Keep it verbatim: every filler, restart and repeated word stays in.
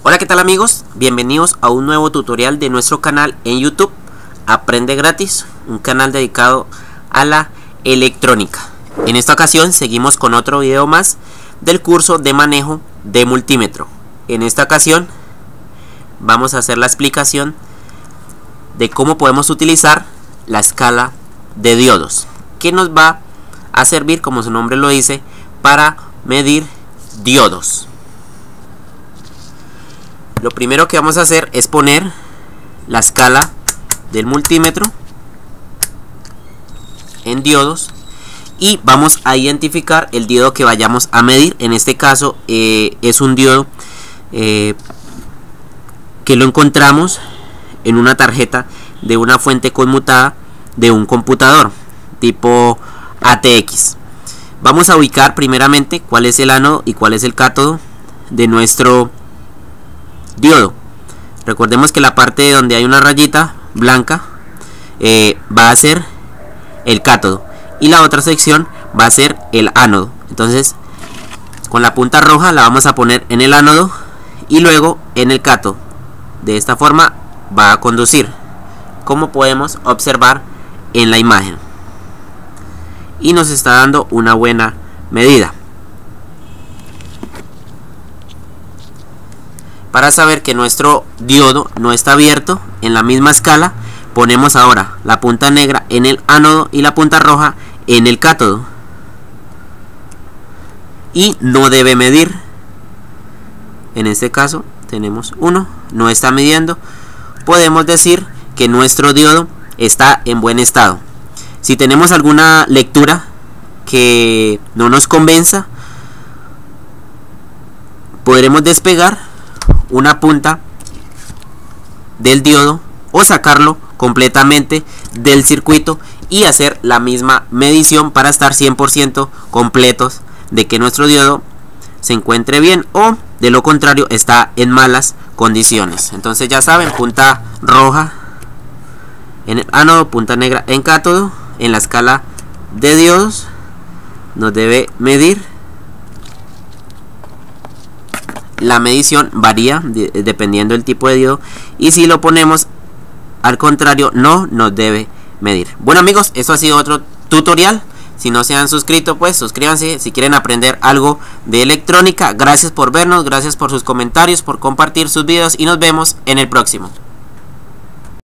Hola, ¿qué tal amigos? Bienvenidos a un nuevo tutorial de nuestro canal en YouTube, Aprende Gratis, un canal dedicado a la electrónica. En esta ocasión seguimos con otro video más del curso de manejo de multímetro. En esta ocasión vamos a hacer la explicación de cómo podemos utilizar la escala de diodos, que nos va a servir, como su nombre lo dice, para medir diodos. Lo primero que vamos a hacer es poner la escala del multímetro en diodos y vamos a identificar el diodo que vayamos a medir. En este caso eh, es un diodo eh, que lo encontramos en una tarjeta de una fuente conmutada de un computador tipo A T X. Vamos a ubicar primeramente cuál es el ánodo y cuál es el cátodo de nuestro diodo. Recordemos que la parte donde hay una rayita blanca eh, va a ser el cátodo y la otra sección va a ser el ánodo. Entonces con la punta roja la vamos a poner en el ánodo y luego en el cátodo. De esta forma va a conducir, como podemos observar en la imagen, y nos está dando una buena medida. Para saber que nuestro diodo no está abierto, en la misma escala ponemos ahora la punta negra en el ánodo y la punta roja en el cátodo, y no debe medir. En este caso tenemos uno, no está midiendo. Podemos decir que nuestro diodo está en buen estado. Si tenemos alguna lectura que no nos convenza, podremos despegar una punta del diodo o sacarlo completamente del circuito y hacer la misma medición para estar cien por ciento completos de que nuestro diodo se encuentre bien, o de lo contrario está en malas condiciones. Entonces ya saben, punta roja en el ánodo, punta negra en cátodo. En la escala de diodos nos debe medir. La medición varía de, dependiendo del tipo de diodo, y si lo ponemos al contrario no nos debe medir. Bueno amigos, esto ha sido otro tutorial. Si no se han suscrito, pues suscríbanse si quieren aprender algo de electrónica. Gracias por vernos, gracias por sus comentarios, por compartir sus videos, y nos vemos en el próximo.